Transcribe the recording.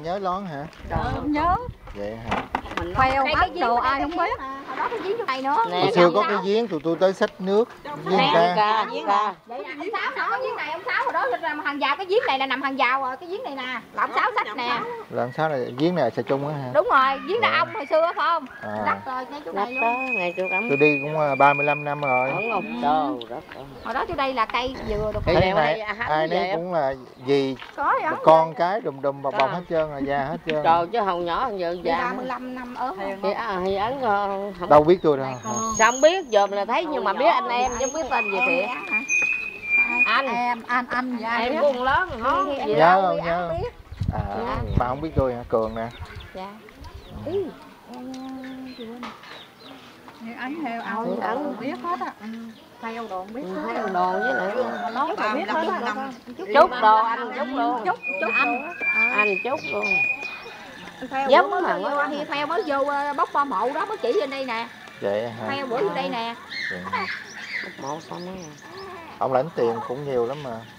nhớ lón hả? Không nhớ. Vậy hả? Khoeo bắt đồ ai không biết. Hồi đó cái giếng chỗ này nữa. Hồi xưa có cái giếng tụi tôi tới xách nước. Giếng ca. Vậy nè, ông Sáu nói giếng này, ông Sáu hồi đó nằm hàng rào, cái giếng này là nằm hàng rào rồi, cái giếng này nè, là ông Sáu xách nè. Là ông Sáu này, giếng này xài chung á hả? Đúng rồi, giếng đá ông hồi xưa phải không? Đất rồi, ngay chỗ này luôn. Ngày trước ông. Tôi đi cũng 35 năm rồi. Hồi đó chỗ đây là cây dừa được. Thấy này, ai nấy cũng là gì con cái đùm đùm bọc bọc hết trơn rồi, già hết trơn. Trời chứ hồi nhỏ giờ già 35 năm ớt. Thì ấn đâu biết tôi đâu. Sao không biết, giờ là thấy nhưng mà biết anh em chứ biết tên gì thiệt. Anh em buồn lớn hả? Nhớ không nhớ? Mà không biết tôi hả? Cường nè. Dạ. Ấn theo ông biết hết á. Theo đồn biết hết. Theo đồn với lại Nói là biết hết á. Chúc đồ anh chúc luôn. Chúc Anh chúc luôn. Giống mà khi theo mới vô bóc qua mộ đó mới chỉ lên đây nè. Vậy hả? Theo bữa vô đây nè. Mộ xong rồi. Ông lãnh tiền cũng nhiều lắm mà.